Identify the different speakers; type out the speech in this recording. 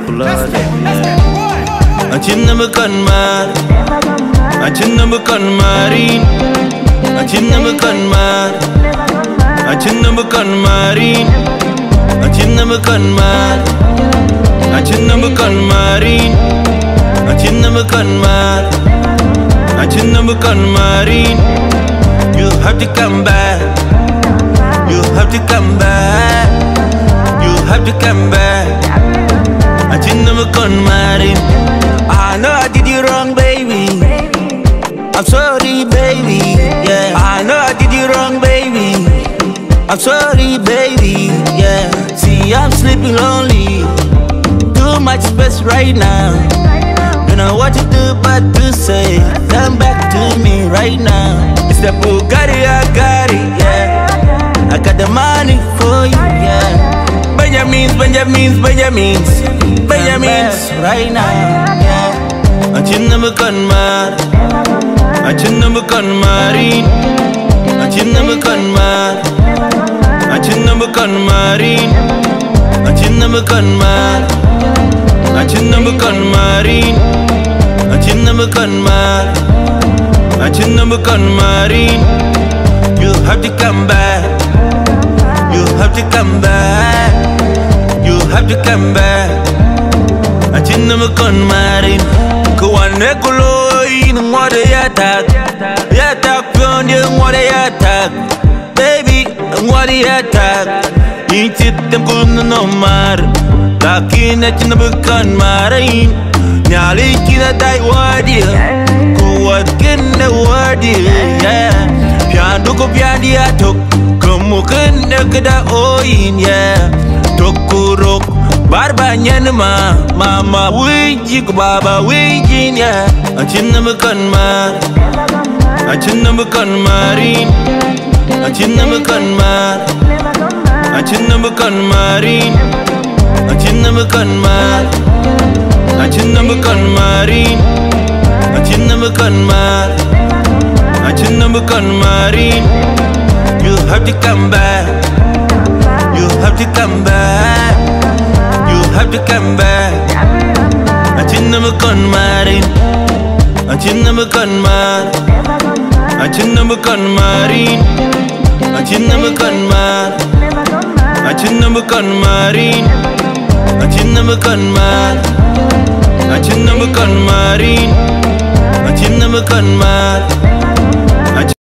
Speaker 1: chocolate. Cinna bukan mar, cinna bukan marin, cinna bukan mar, cinna bukan marin, cinna bukan mar, cinna bukan marin, cinna bukan mar, cinna bukan marin. You have to come back. You have to come back. You have to come back. Cinna bukan marin. I know I did you wrong, baby. I'm sorry, baby. Yeah. I know I did you wrong, baby. I'm sorry, baby. Yeah. See, I'm sleeping lonely. Too much space right now. Don't know what to do but to say. Come back to me right now. It's the Bugatti, I got it. Yeah. I got the money for you. Yeah. Benjamins, Benjamins, Benjamins, Benjamins right now. Yeah. Cinna bukan mar, cinna bukan marin, cinna bukan mar, cinna bukan marin, cinna bukan mar, cinna bukan marin, cinna bukan mar, cinna bukan marin. You have to come back. You have to come back. You have to come back. Cinna bukan marin. Kuwane kuloi ngwade yatak, yatak pionde ngwade yatak, baby ngwade yatak. Incit tem kulna nomar, takina cinna bukan marin. Nyali kina dai wadia, kuat kena wadia. Yeah, piandu ko piandi atok, kamu kena keda oin. Yeah, tokurok. Barbanya nama mama wiji ko baba wiji ya. Cinna bukan mar, cinna bukan marin, cinna bukan mar, cinna bukan marin, cinna bukan mar, cinna bukan marin, cinna bukan mar, cinna bukan marin. You have to come back. You have to come back. You have to come back. Cinna bukan marin, cinna bukan mar, cinna bukan marin, cinna bukan mar, cinna bukan marin, cinna bukan mar, cinna bukan marin, cinna bukan mar.